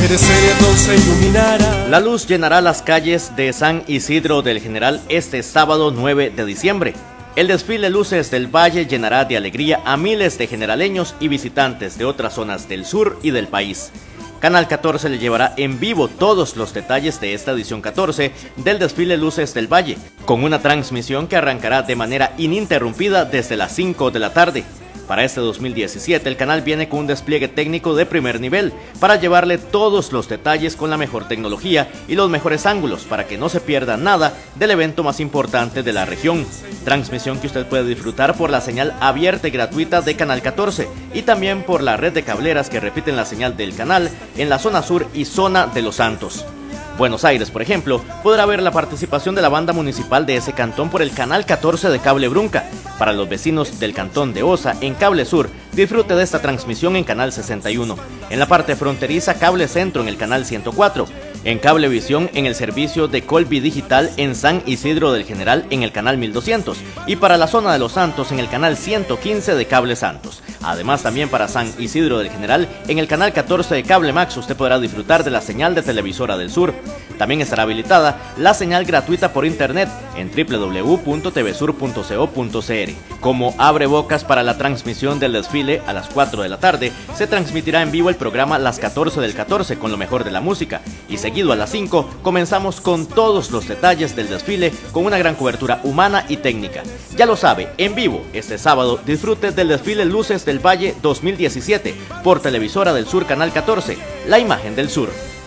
Mercedes se iluminará. La luz llenará las calles de San Isidro del General este sábado 9 de diciembre. El desfile Luces del Valle llenará de alegría a miles de generaleños y visitantes de otras zonas del sur y del país. Canal 14 le llevará en vivo todos los detalles de esta edición 14 del desfile Luces del Valle, con una transmisión que arrancará de manera ininterrumpida desde las 5 de la tarde. Para este 2017, el canal viene con un despliegue técnico de primer nivel para llevarle todos los detalles con la mejor tecnología y los mejores ángulos para que no se pierda nada del evento más importante de la región. Transmisión que usted puede disfrutar por la señal abierta y gratuita de Canal 14 y también por la red de cableras que repiten la señal del canal en la zona sur y zona de Los Santos. Buenos Aires, por ejemplo, podrá ver la participación de la banda municipal de ese cantón por el Canal 14 de Cable Brunca. Para los vecinos del cantón de Osa, en Cable Sur, disfrute de esta transmisión en Canal 61. En la parte fronteriza, Cable Centro en el Canal 104. En Cablevisión en el servicio de Colby Digital en San Isidro del General en el Canal 1200. Y para la zona de Los Santos en el Canal 115 de Cable Santos. Además, también para San Isidro del General, en el Canal 14 de Cable Max usted podrá disfrutar de la señal de Televisora del Sur. También estará habilitada la señal gratuita por internet en www.tvsur.co.cr. Como abre bocas para la transmisión del desfile a las 4 de la tarde, se transmitirá en vivo el programa Las 14 del 14 con lo mejor de la música. Y seguido a las 5, comenzamos con todos los detalles del desfile con una gran cobertura humana y técnica. Ya lo sabe, en vivo, este sábado, disfrute del desfile Luces del Valle 2017 por Televisora del Sur Canal 14, la imagen del sur.